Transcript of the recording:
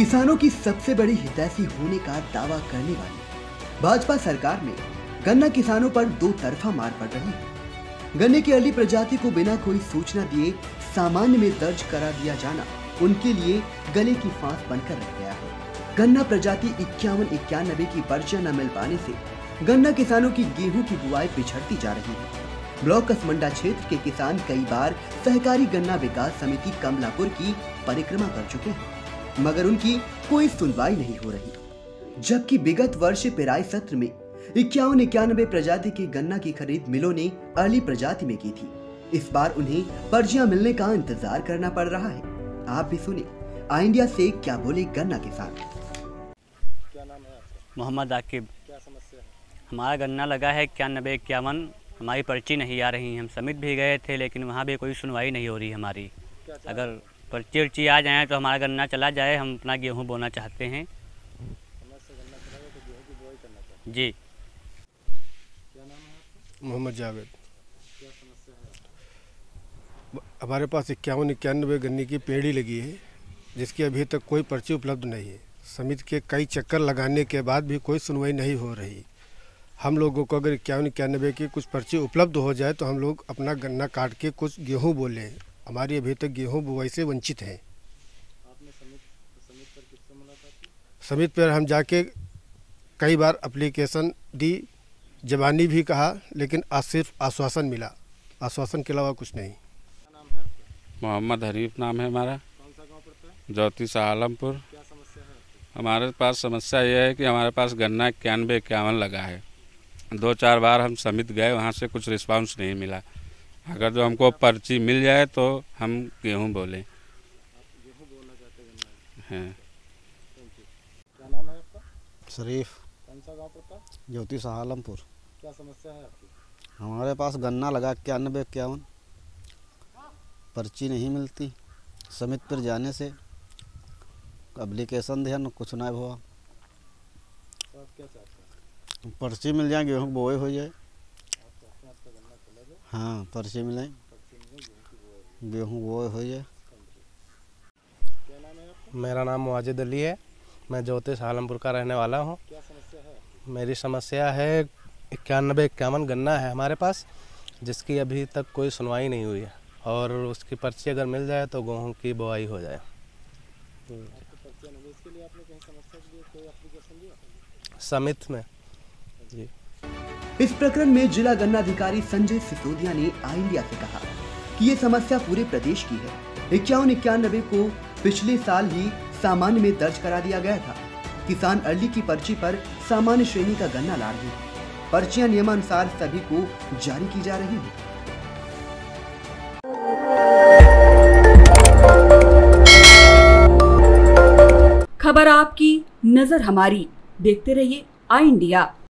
किसानों की सबसे बड़ी हितैषी होने का दावा करने वाली भाजपा सरकार में गन्ना किसानों पर दो तरफा मार पड़ रही है। गन्ने की अर्ली प्रजाति को बिना कोई सूचना दिए सामान्य में दर्ज करा दिया जाना उनके लिए गले की फांस बनकर रह गया है। गन्ना प्रजाति 51-91 की पर्चियां न मिल पाने से गन्ना किसानों की गेहूं की बुआई पिछड़ती जा रही है। ब्लॉक कसमंडा क्षेत्र के किसान कई बार सहकारी गन्ना विकास समिति कमलापुर की परिक्रमा कर चुके हैं, मगर उनकी कोई सुनवाई नहीं हो रही। जबकि विगत वर्ष पेराई सत्र में 51-91 प्रजाति के गन्ना की खरीद मिलों ने अर्ली प्रजाति में की थी। इस बार उन्हें पर्चियां मिलने का इंतजार करना पड़ रहा है। आप भी सुने आई इंडिया से क्या बोले गन्ना किसान। क्या नाम है आपका? मोहम्मद आकिब। क्या समस्या है? हमारा गन्ना लगा है 91-51, हमारी पर्ची नहीं आ रही। हम समिट भी गए थे लेकिन वहाँ भी कोई सुनवाई नहीं हो रही हमारी। अगर पर्ची उर्ची आ जाए तो हमारा गन्ना चला जाए, हम अपना गेहूँ बोना चाहते हैं। समय से गन्ना चला गया तो गेहूं की बुआई करना चाहते जी। क्या नाम है आपका? मोहम्मद जावेद। क्या समस्या है? हमारे पास 51-91 गन्ने की पेड़ी लगी है, जिसकी अभी तक कोई पर्ची उपलब्ध नहीं है। समिति के कई चक्कर लगाने के बाद भी कोई सुनवाई नहीं हो रही। हम लोगों को अगर 51-91 की कुछ पर्ची उपलब्ध हो जाए तो हम लोग अपना गन्ना काट के कुछ गेहूं बोलें। हमारी अभी तक गेहूं बुआई से वंचित हैं। आपने समिति पर किससे मुलाकात की? समिति पर हम जाके कई बार एप्लीकेशन दी, जबानी भी कहा, लेकिन आज सिर्फ आश्वासन मिला। आश्वासन के अलावा कुछ नहीं। क्या नाम है आपका? मोहम्मद हनीफ नाम है हमारा। कौन सा गांव पड़ता है? ज्योति आलमपुर। क्या समस्या है आपकी? हमारे पास समस्या यह है कि हमारे पास गन्ना 91-51 लगा है। 2-4 बार हम समिति गए, वहाँ से कुछ रिस्पांस नहीं मिला। अगर जो हमको पर्ची मिल जाए तो हम गेहूं बोलें। आप गेहूं बोना चाहते गन्ना हैं। Thank you. क्या नाम है आपका? शरीफ। कौन सा गांव पड़ता है? ज्योति आलमपुर। क्या समस्या है आपकी? हमारे पास गन्ना लगा 91-51, पर्ची नहीं मिलती। समिति पर जाने से एप्लीकेशन दिया, न कुछ नहीं हुआ। तो आप क्या चाहते हैं? पर्ची मिल जाए, गेहूँ बोए हो जाए। आप चाहते हैं आपका गन्ना चला जाए, हाँ, पर्ची मिले, पर्ची मिले, गेहूं की बुआई। गेहूँ बोए हो जाए। Thank you. क्या नाम है आपका? मेरा नाम वाजिद अली है। मैं ज्योतिष आलमपुर का रहने वाला हूँ। क्या समस्या है आपकी? मेरी समस्या है 91-51 गन्ना है हमारे पास, जिसकी अभी तक कोई सुनवाई नहीं हुई है, और उसकी पर्ची अगर मिल जाए तो गेहूँ की बुआई हो जाए। आपको पर्चियां नहीं, इसके लिए आपने कहीं समस्या के लिए कोई एप्लीकेशन दिया? समिति में जी। इस प्रकरण में जिला गन्ना अधिकारी संजय सिसोदिया ने आई इंडिया से कहा कि ये समस्या पूरे प्रदेश की है। 51-91 को पिछले साल ही सामान्य में दर्ज करा दिया गया था। किसान अर्ली की पर्ची पर सामान्य श्रेणी का गन्ना ला रहे हैं। पर्चियां नियमानुसार सभी को जारी की जा रही है। खबर आपकी, नजर हमारी। देखते रहिए आई इंडिया।